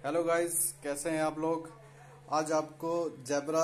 Hello guys, कैसे हैं आप लोग। आज आपको जेब्रा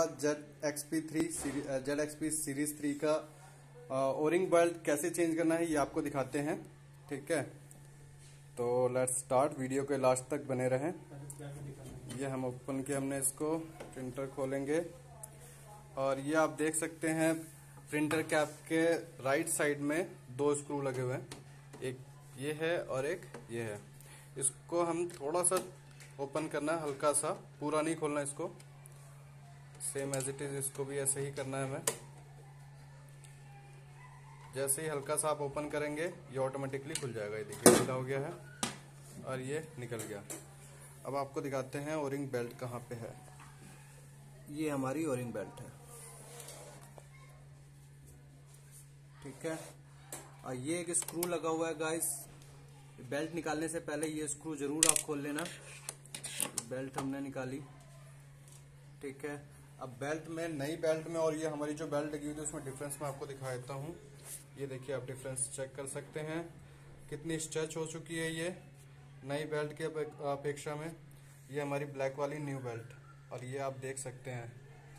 ZXP सीरीज 3 का ओरिंग बेल्ट कैसे चेंज करना है ये आपको दिखाते हैं। ठीक है, तो लेट्स स्टार्ट। वीडियो के लास्ट तक बने रहें। ये हम ओपन किया हमने इसको, प्रिंटर खोलेंगे और ये आप देख सकते हैं प्रिंटर कैप के राइट साइड में दो स्क्रू लगे हुए हैं। एक ये है और एक ये है। इसको हम थोड़ा सा ओपन करना है, हल्का सा, पूरा नहीं खोलना इसको। सेम एज इट इज इसको भी ऐसे ही करना है हमें। जैसे ही हल्का सा आप ओपन करेंगे ये ऑटोमेटिकली खुल जाएगा। ये देखिए खुला हो गया है और ये निकल गया। अब आपको दिखाते हैं ओरिंग बेल्ट कहाँ पे है। ये हमारी ओरिंग बेल्ट है। ठीक है, और ये एक स्क्रू लगा हुआ है गाइस। बेल्ट निकालने से पहले ये स्क्रू जरूर आप खोल लेना। बेल्ट हमने निकाली। ठीक है, अब बेल्ट में, नई बेल्ट में और ये हमारी जो बेल्ट लगी हुई थी उसमें डिफरेंस मैं आपको दिखा देता हूँ। ये देखिए, आप डिफरेंस चेक कर सकते हैं कितनी स्ट्रेच हो चुकी है ये नई बेल्ट के अपेक्षा में। ये हमारी ब्लैक वाली न्यू बेल्ट, और ये आप देख सकते हैं।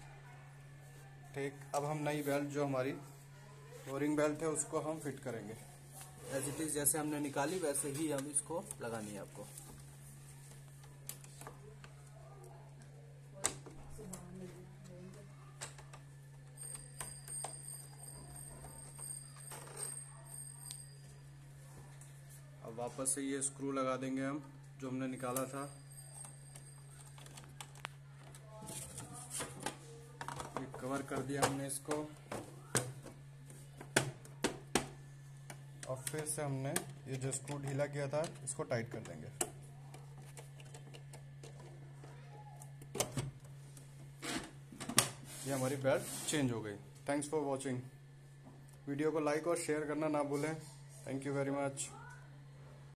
ठीक, अब हम नई बेल्ट जो हमारी ओरिंग बेल्ट है उसको हम फिट करेंगे। एज इट इज जैसे हमने निकाली वैसे ही हम इसको लगानी है आपको। अब वापस से ये स्क्रू लगा देंगे हम जो हमने निकाला था। ये कवर कर दिया हमने इसको, और फिर से हमने ये जो स्क्रू ढीला किया था इसको टाइट कर देंगे। ये हमारी बेल्ट चेंज हो गई। Thanks for watching. वीडियो को लाइक और शेयर करना ना भूलें। Thank you very much.